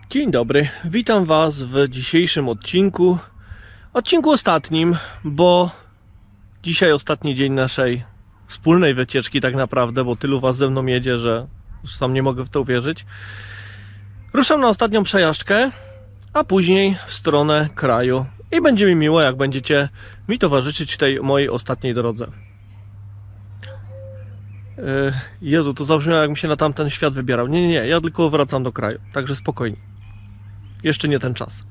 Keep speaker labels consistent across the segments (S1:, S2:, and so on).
S1: Dzień dobry, witam Was w dzisiejszym odcinku ostatnim, bo dzisiaj ostatni dzień naszej wspólnej wycieczki tak naprawdę, bo tylu Was ze mną jedzie, że już sam nie mogę w to uwierzyć. Ruszam na ostatnią przejażdżkę, a później w stronę kraju i będzie mi miło, jak będziecie mi towarzyszyć w tej mojej ostatniej drodze. Jezu, to zabrzmiało, jakbym się na tamten świat wybierał. Nie, ja tylko wracam do kraju, także spokojnie. Jeszcze nie ten czas.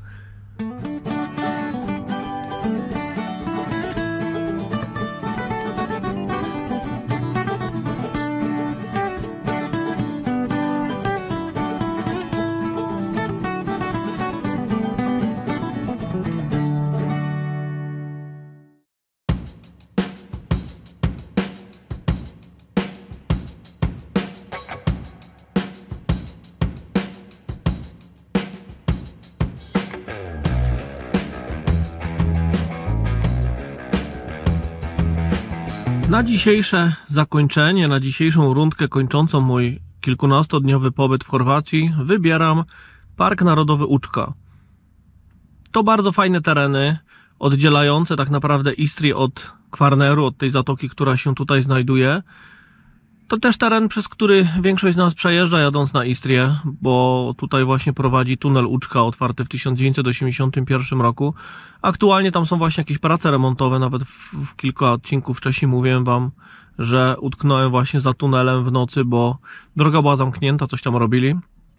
S1: Na dzisiejsze zakończenie, na dzisiejszą rundkę kończącą mój kilkunastodniowy pobyt w Chorwacji wybieram Park Narodowy Učka. To bardzo fajne tereny, oddzielające tak naprawdę Istrię od Kvarneru, od tej zatoki, która się tutaj znajduje. To też teren, przez który większość z nas przejeżdża jadąc na Istrię, bo tutaj właśnie prowadzi tunel Učka, otwarty w 1981 roku. Aktualnie tam są właśnie jakieś prace remontowe, nawet w kilka odcinków wcześniej mówiłem Wam, że utknąłem właśnie za tunelem w nocy, bo droga była zamknięta, coś tam robili.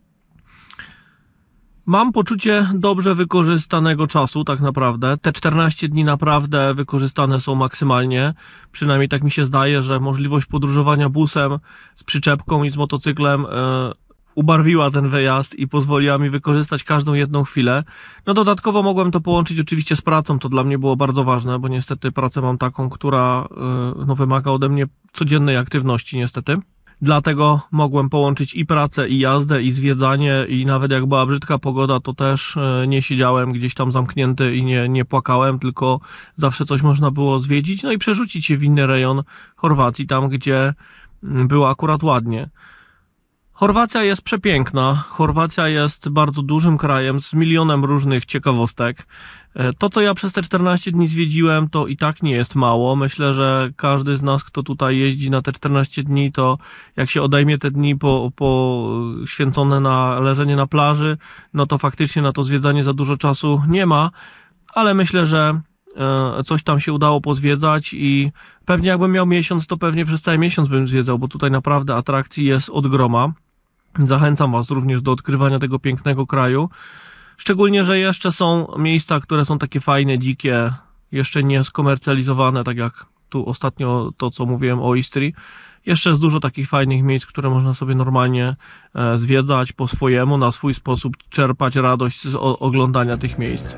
S1: Mam poczucie dobrze wykorzystanego czasu tak naprawdę. Te 14 dni naprawdę wykorzystane są maksymalnie. Przynajmniej tak mi się zdaje, że możliwość podróżowania busem z przyczepką i z motocyklem ubarwiła ten wyjazd i pozwoliła mi wykorzystać każdą jedną chwilę. No dodatkowo mogłem to połączyć oczywiście z pracą, to dla mnie było bardzo ważne, bo niestety pracę mam taką, która wymaga ode mnie codziennej aktywności niestety. Dlatego mogłem połączyć i pracę, i jazdę, i zwiedzanie, i nawet jak była brzydka pogoda, to też nie siedziałem gdzieś tam zamknięty i nie płakałem, tylko zawsze coś można było zwiedzić, no i przerzucić się w inny rejon Chorwacji, tam gdzie było akurat ładnie. Chorwacja jest przepiękna, Chorwacja jest bardzo dużym krajem z milionem różnych ciekawostek. To, co ja przez te 14 dni zwiedziłem, to i tak nie jest mało. Myślę, że każdy z nas, kto tutaj jeździ na te 14 dni, to jak się odejmie te dni poświęcone na leżenie na plaży, no to faktycznie na to zwiedzanie za dużo czasu nie ma, ale myślę, że coś tam się udało pozwiedzać i pewnie jakbym miał miesiąc, to pewnie przez cały miesiąc bym zwiedzał, bo tutaj naprawdę atrakcji jest od groma. Zachęcam Was również do odkrywania tego pięknego kraju. Szczególnie, że jeszcze są miejsca, które są takie fajne, dzikie, jeszcze nie skomercjalizowane, tak jak tu ostatnio to, co mówiłem o Istrii. Jeszcze jest dużo takich fajnych miejsc, które można sobie normalnie zwiedzać po swojemu, na swój sposób, czerpać radość z oglądania tych miejsc.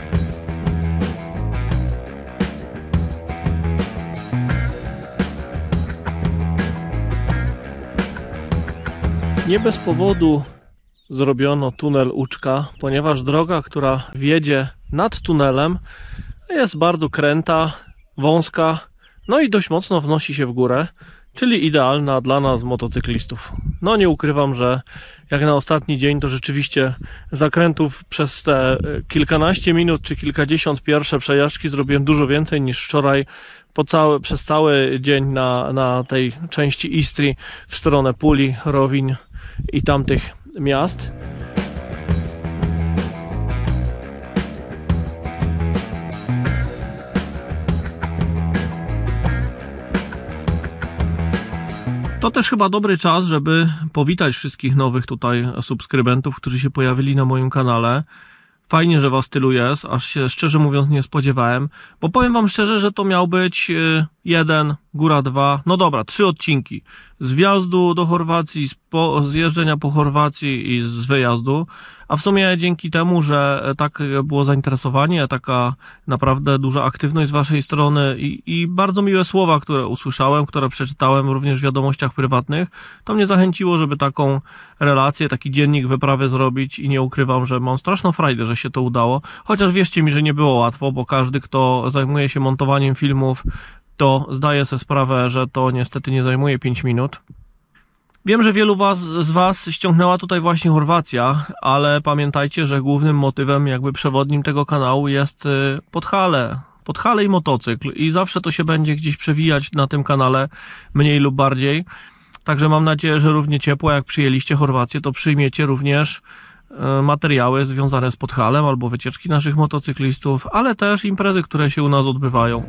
S1: Nie bez powodu zrobiono tunel Učka, ponieważ droga, która wiedzie nad tunelem, jest bardzo kręta, wąska, no i dość mocno wznosi się w górę, czyli idealna dla nas motocyklistów. No nie ukrywam, że jak na ostatni dzień to rzeczywiście zakrętów przez te kilkanaście minut czy kilkadziesiąt pierwsze przejażdżki zrobiłem dużo więcej niż wczoraj przez cały dzień na tej części Istrii w stronę Puli, Rovinj i tamtych miast. To też chyba dobry czas, żeby powitać wszystkich nowych tutaj subskrybentów, którzy się pojawili na moim kanale. Fajnie, że Was tylu jest, aż się szczerze mówiąc nie spodziewałem, bo powiem Wam szczerze, że to miał być jeden, góra dwa, no dobra, 3 odcinki. Z wjazdu do Chorwacji, z jeżdżenia po Chorwacji i z wyjazdu, a w sumie dzięki temu, że tak było zainteresowanie, taka naprawdę duża aktywność z Waszej strony i bardzo miłe słowa, które usłyszałem, które przeczytałem również w wiadomościach prywatnych, to mnie zachęciło, żeby taką relację, taki dziennik wyprawy zrobić i nie ukrywam, że mam straszną frajdę, że się to udało, chociaż wierzcie mi, że nie było łatwo, bo każdy, kto zajmuje się montowaniem filmów, to zdaję sobie sprawę, że to niestety nie zajmuje 5 minut. Wiem, że wielu z Was ściągnęła tutaj właśnie Chorwacja, ale pamiętajcie, że głównym motywem, jakby przewodnim tego kanału jest Podhale i motocykl i zawsze to się będzie gdzieś przewijać na tym kanale, mniej lub bardziej. Także mam nadzieję, że równie ciepło jak przyjęliście Chorwację, to przyjmiecie również materiały związane z Podhalem albo wycieczki naszych motocyklistów, ale też imprezy, które się u nas odbywają.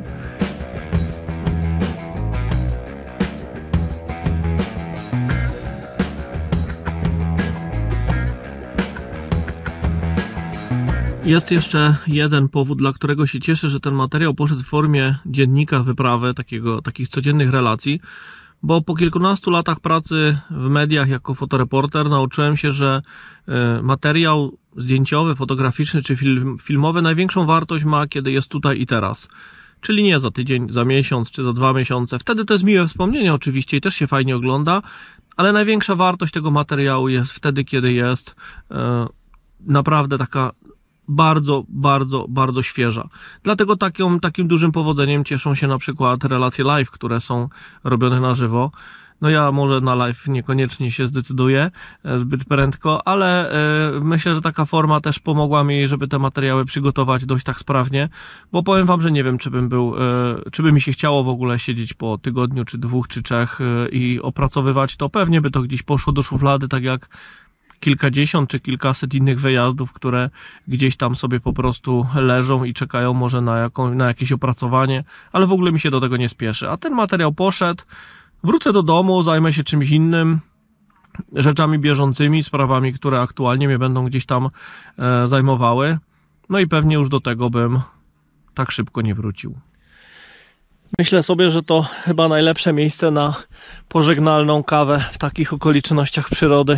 S1: Jest jeszcze jeden powód, dla którego się cieszę, że ten materiał poszedł w formie dziennika wyprawy, takich codziennych relacji, bo po kilkunastu latach pracy w mediach jako fotoreporter nauczyłem się, że materiał zdjęciowy, fotograficzny czy filmowy największą wartość ma, kiedy jest tutaj i teraz. Czyli nie za tydzień, za miesiąc czy za 2 miesiące. Wtedy to jest miłe wspomnienie oczywiście i też się fajnie ogląda, ale największa wartość tego materiału jest wtedy, kiedy jest naprawdę taka bardzo świeża. Dlatego takim dużym powodzeniem cieszą się na przykład relacje live, które są robione na żywo. No ja może na live niekoniecznie się zdecyduję zbyt prędko, ale myślę, że taka forma też pomogła mi, żeby te materiały przygotować dość tak sprawnie, bo powiem Wam, że nie wiem, czy by mi się chciało w ogóle siedzieć po tygodniu, czy 2, czy 3 i opracowywać to. Pewnie by to gdzieś poszło do szuflady, tak jak kilkadziesiąt czy kilkaset innych wyjazdów, które gdzieś tam sobie po prostu leżą i czekają może na jakieś opracowanie, ale w ogóle mi się do tego nie spieszy. A ten materiał poszedł, wrócę do domu, zajmę się czymś innym, rzeczami bieżącymi, sprawami, które aktualnie mnie będą gdzieś tam zajmowały. No i pewnie już do tego bym tak szybko nie wrócił. Myślę sobie, że to chyba najlepsze miejsce na pożegnalną kawę w takich okolicznościach przyrody.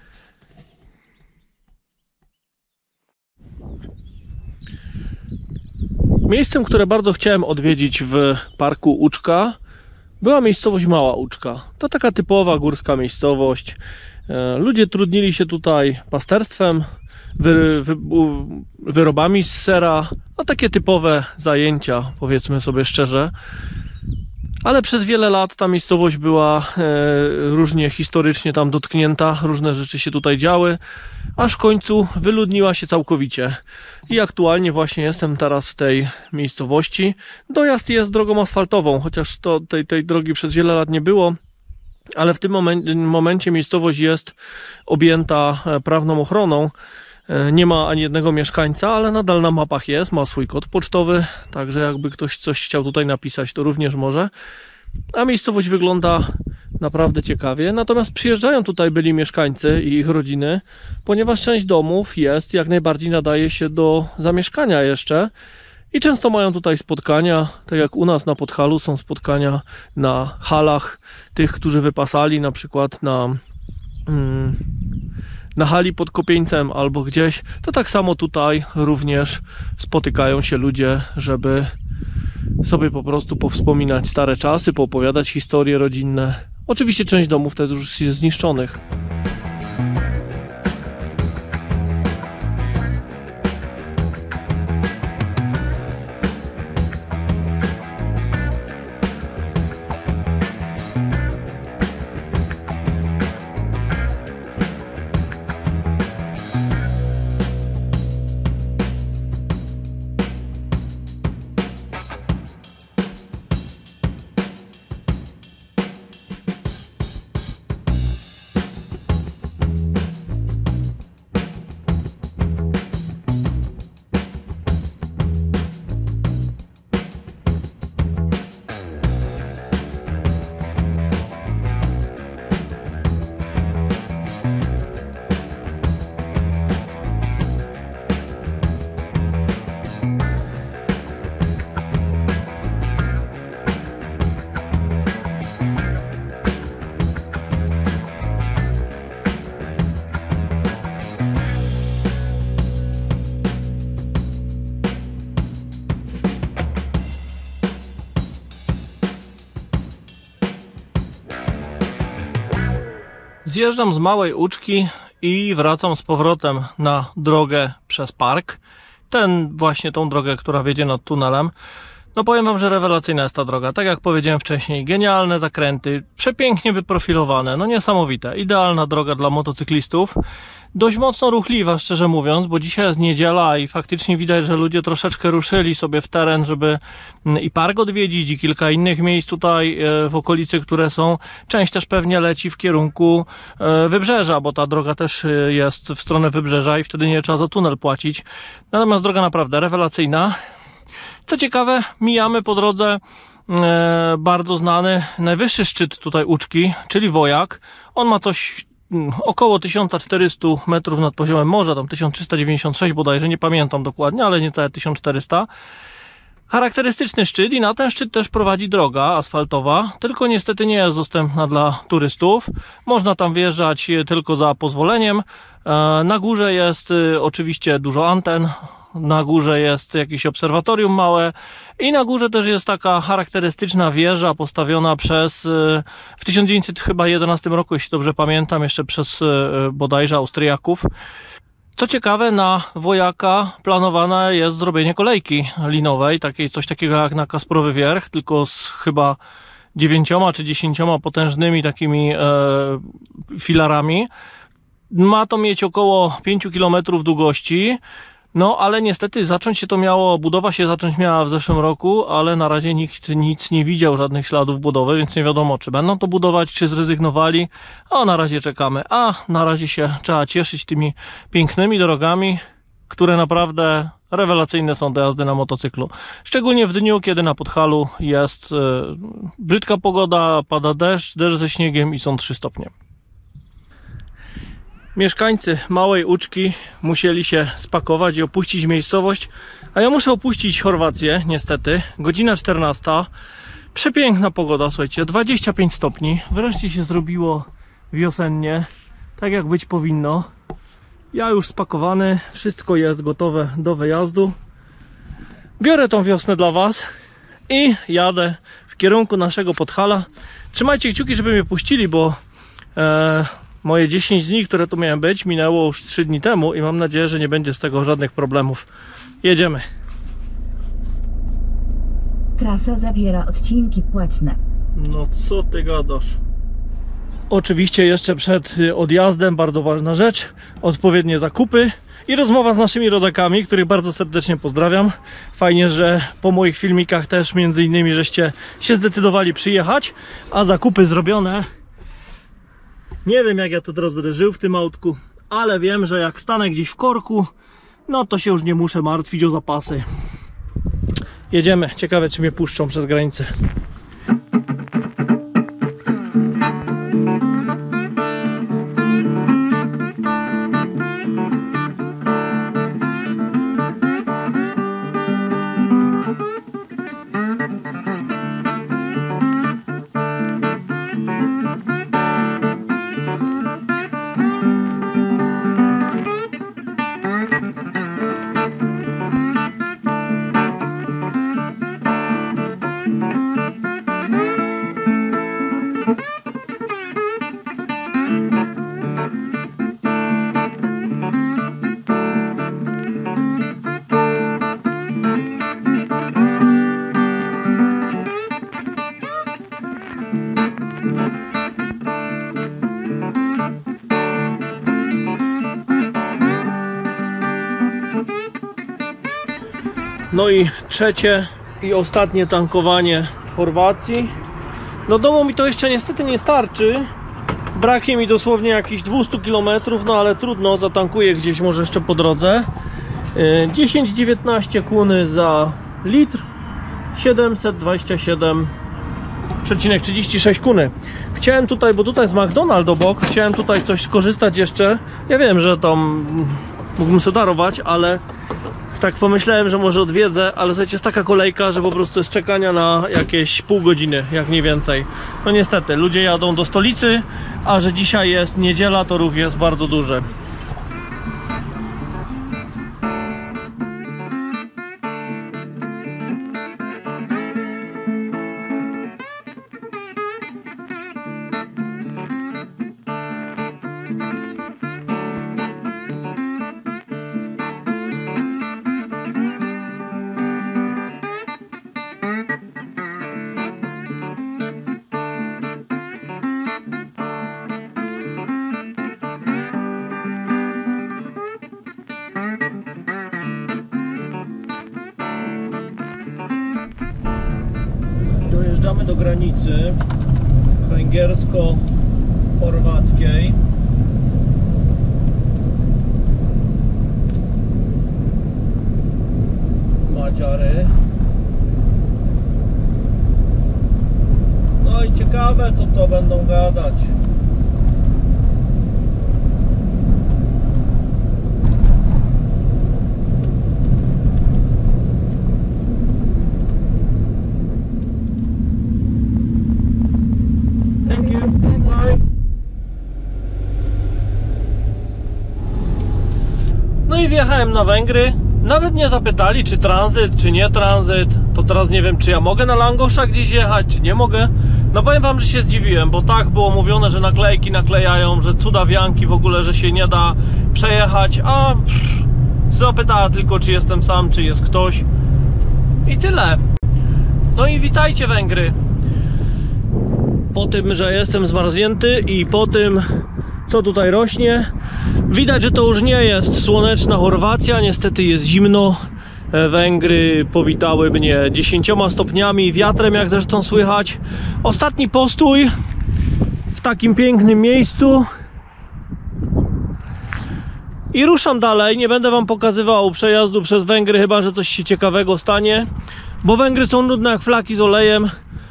S1: Miejscem, które bardzo chciałem odwiedzić w parku Uczka, była miejscowość Mała Uczka. To taka typowa górska miejscowość. Ludzie trudnili się tutaj pasterstwem, wyrobami z sera, no takie typowe zajęcia, powiedzmy sobie szczerze. Ale przez wiele lat ta miejscowość była różnie historycznie tam dotknięta, różne rzeczy się tutaj działy, aż w końcu wyludniła się całkowicie. I aktualnie właśnie jestem teraz w tej miejscowości. Dojazd jest drogą asfaltową, chociaż tej drogi przez wiele lat nie było, ale w tym momencie miejscowość jest objęta prawną ochroną. Nie ma ani jednego mieszkańca, ale nadal na mapach jest, ma swój kod pocztowy, także jakby ktoś coś chciał tutaj napisać, to również może. A miejscowość wygląda naprawdę ciekawie, natomiast przyjeżdżają tutaj byli mieszkańcy i ich rodziny, ponieważ część domów jest, jak najbardziej nadaje się do zamieszkania jeszcze i często mają tutaj spotkania, tak jak u nas na Podhalu są spotkania na halach tych, którzy wypasali, na przykład na hali pod Kopieńcem albo gdzieś, to tak samo tutaj również spotykają się ludzie, żeby sobie po prostu powspominać stare czasy, poopowiadać historie rodzinne. Oczywiście część domów też już jest zniszczonych. Zjeżdżam z Małej Uczki i wracam z powrotem na drogę przez park. Właśnie tą drogę, która wiedzie nad tunelem. No powiem wam, że rewelacyjna jest ta droga. Tak jak powiedziałem wcześniej, genialne zakręty, przepięknie wyprofilowane, no niesamowite. Idealna droga dla motocyklistów. Dość mocno ruchliwa, szczerze mówiąc, bo dzisiaj jest niedziela i faktycznie widać, że ludzie troszeczkę ruszyli sobie w teren, żeby i park odwiedzić, i kilka innych miejsc tutaj w okolicy, które są. Część też pewnie leci w kierunku wybrzeża, bo ta droga też jest w stronę wybrzeża i wtedy nie trzeba za tunel płacić. Natomiast droga naprawdę rewelacyjna. Co ciekawe, mijamy po drodze bardzo znany najwyższy szczyt tutaj Uczki, czyli Wojak. On ma coś około 1400 metrów nad poziomem morza, tam 1396 bodajże, nie pamiętam dokładnie, ale niecałe 1400. Charakterystyczny szczyt i na ten szczyt też prowadzi droga asfaltowa, tylko niestety nie jest dostępna dla turystów. Można tam wjeżdżać tylko za pozwoleniem. Na górze jest oczywiście dużo anten. Na górze jest jakieś obserwatorium małe i na górze też jest taka charakterystyczna wieża postawiona w 1911 roku, jeśli dobrze pamiętam, jeszcze przez bodajże Austriaków. Co ciekawe, na Wojaka planowane jest zrobienie kolejki linowej, coś takiego jak na Kasprowy Wierch, tylko z chyba 9 czy 10 potężnymi takimi filarami. Ma to mieć około 5 km długości. No, ale niestety budowa się zacząć miała w zeszłym roku, ale na razie nikt nic nie widział, żadnych śladów budowy, więc nie wiadomo, czy będą to budować, czy zrezygnowali. A na razie czekamy. A na razie się trzeba cieszyć tymi pięknymi drogami, które naprawdę rewelacyjne są do jazdy na motocyklu. Szczególnie w dniu, kiedy na Podhalu jest brzydka pogoda, pada deszcz ze śniegiem i są 3 stopnie. Mieszkańcy Małej Uczki musieli się spakować i opuścić miejscowość, a ja muszę opuścić Chorwację, niestety. Godzina 14. Przepiękna pogoda, słuchajcie, 25 stopni. Wreszcie się zrobiło wiosennie, tak jak być powinno. Ja już spakowany, wszystko jest gotowe do wyjazdu. Biorę tą wiosnę dla was i jadę w kierunku naszego Podhala. Trzymajcie kciuki, żeby mnie puścili, bo moje 10 dni, które tu miałem być, minęło już 3 dni temu i mam nadzieję, że nie będzie z tego żadnych problemów. Jedziemy.
S2: Trasa zawiera odcinki płatne.
S1: No co ty gadasz? Oczywiście jeszcze przed odjazdem bardzo ważna rzecz, odpowiednie zakupy i rozmowa z naszymi rodakami, których bardzo serdecznie pozdrawiam. Fajnie, że po moich filmikach też między innymi żeście się zdecydowali przyjechać, a zakupy zrobione. Nie wiem, jak ja to teraz będę żył w tym autku, ale wiem, że jak stanę gdzieś w korku, no to się już nie muszę martwić o zapasy. Jedziemy. Ciekawe, czy mnie puszczą przez granicę. No i trzecie i ostatnie tankowanie w Chorwacji. Do domu mi to jeszcze niestety nie starczy. Braknie mi dosłownie jakichś 200 km, no ale trudno, zatankuję gdzieś może jeszcze po drodze. 10-19 kuny za litr, 727,36 kuny. Chciałem tutaj, bo tutaj jest McDonald's obok, chciałem tutaj coś skorzystać jeszcze. Ja wiem, że tam mógłbym sobie darować, ale tak pomyślałem, że może odwiedzę, ale słuchajcie, jest taka kolejka, że po prostu jest czekania na jakieś pół godziny, jak nie więcej. No niestety, ludzie jadą do stolicy, a że dzisiaj jest niedziela, to ruch jest bardzo duży. Dojeżdżamy do granicy węgiersko-chorwackiej. Madziary. No i ciekawe, co to będą gadać. Thank you. Bye. No i wjechałem na Węgry. Nawet nie zapytali, czy tranzyt, czy nie tranzyt. To teraz nie wiem, czy ja mogę na Langosza gdzieś jechać, czy nie mogę. No powiem wam, że się zdziwiłem, bo tak było mówione, że naklejki naklejają, że cudawianki w ogóle, że się nie da przejechać. A zapytała tylko, czy jestem sam, czy jest ktoś. I tyle. No i witajcie Węgry. Po tym, że jestem zmarznięty i po tym, co tutaj rośnie, widać, że to już nie jest słoneczna Chorwacja. Niestety jest zimno. Węgry powitały mnie 10 stopniami, wiatrem, jak zresztą słychać. Ostatni postój w takim pięknym miejscu i ruszam dalej. Nie będę wam pokazywał przejazdu przez Węgry, chyba że coś się ciekawego stanie, bo Węgry są nudne jak flaki z olejem.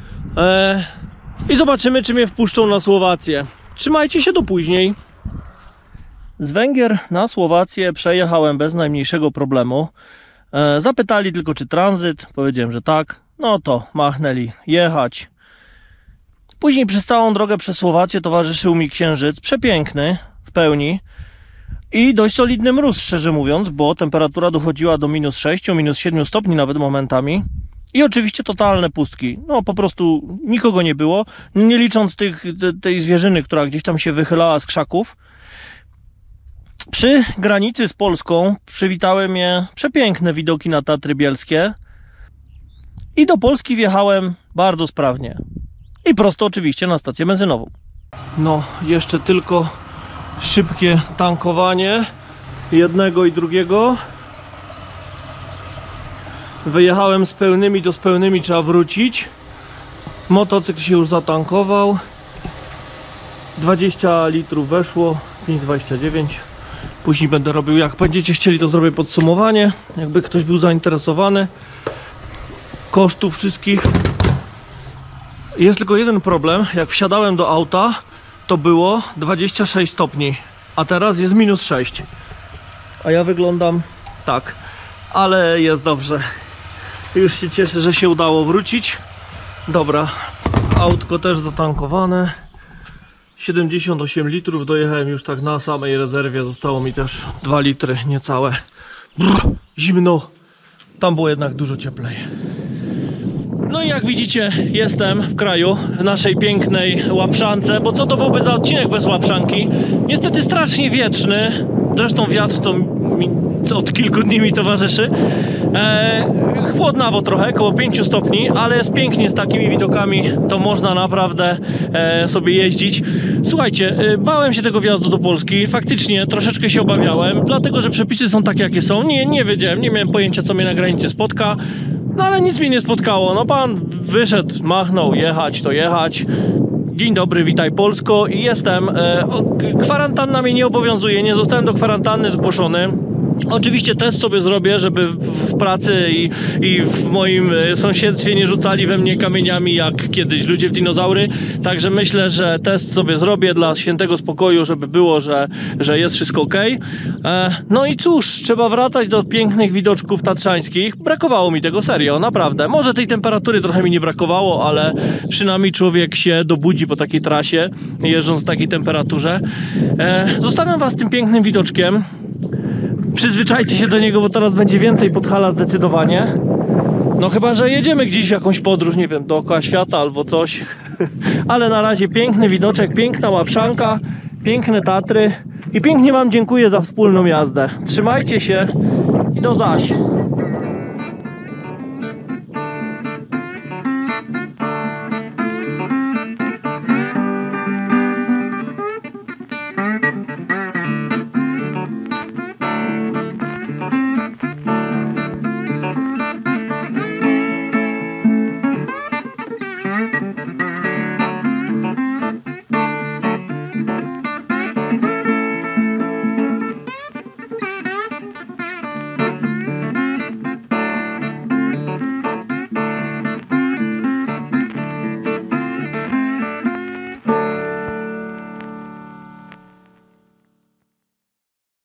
S1: I zobaczymy, czy mnie wpuszczą na Słowację. Trzymajcie się do później. Z Węgier na Słowację przejechałem bez najmniejszego problemu. Zapytali tylko, czy tranzyt. Powiedziałem, że tak. No to machnęli jechać. Później przez całą drogę przez Słowację towarzyszył mi księżyc. Przepiękny w pełni. I dość solidny mróz, szczerze mówiąc, bo temperatura dochodziła do -6, -7 stopni nawet momentami. I oczywiście totalne pustki. No po prostu nikogo nie było. Nie licząc tej zwierzyny, która gdzieś tam się wychylała z krzaków. Przy granicy z Polską przywitały mnie przepiękne widoki na Tatry Bielskie. I do Polski wjechałem bardzo sprawnie. I prosto oczywiście na stację benzynową. No, jeszcze tylko szybkie tankowanie jednego i drugiego. Wyjechałem z pełnymi, to z pełnymi trzeba wrócić. Motocykl się już zatankował. 20 litrów weszło, 5,29. Później będę robił, jak będziecie chcieli, to zrobię podsumowanie, jakby ktoś był zainteresowany kosztów wszystkich. Jest tylko jeden problem. Jak wsiadałem do auta, to było 26 stopni, a teraz jest -6. A ja wyglądam tak, ale jest dobrze. Już się cieszę, że się udało wrócić. Dobra, autko też zatankowane. 78 litrów, dojechałem już tak na samej rezerwie, zostało mi też 2 litry niecałe. Zimno, tam było jednak dużo cieplej. No i jak widzicie, jestem w kraju, w naszej pięknej Łapszance, bo co to byłby za odcinek bez Łapszanki? Niestety strasznie wietrzny, zresztą wiatr to od kilku dni mi towarzyszy. Chłodnawo trochę, około 5 stopni, ale jest pięknie z takimi widokami, to można naprawdę sobie jeździć. Słuchajcie, bałem się tego wjazdu do Polski, faktycznie troszeczkę się obawiałem, dlatego że przepisy są takie, jakie są. Nie wiedziałem, nie miałem pojęcia, co mnie na granicy spotka. No ale nic mnie nie spotkało, no pan wyszedł, machnął, jechać to jechać. Dzień dobry, witaj Polsko i jestem. Kwarantanna mnie nie obowiązuje, nie zostałem do kwarantanny zgłoszony. Oczywiście test sobie zrobię, żeby w pracy i w moim sąsiedztwie nie rzucali we mnie kamieniami jak kiedyś ludzie w dinozaury. Także myślę, że test sobie zrobię dla świętego spokoju, żeby było, że jest wszystko ok. No i cóż, trzeba wracać do pięknych widoczków tatrzańskich. Brakowało mi tego, serio, naprawdę. Może tej temperatury trochę mi nie brakowało, ale przynajmniej człowiek się dobudzi po takiej trasie, jeżdżąc w takiej temperaturze. Zostawiam was tym pięknym widoczkiem. Przyzwyczajcie się do niego, bo teraz będzie więcej Podhala zdecydowanie. No chyba, że jedziemy gdzieś w jakąś podróż, nie wiem, dookoła świata albo coś. Ale na razie piękny widoczek, piękna Łapszanka, piękne Tatry. I pięknie wam dziękuję za wspólną jazdę. Trzymajcie się i do zaś.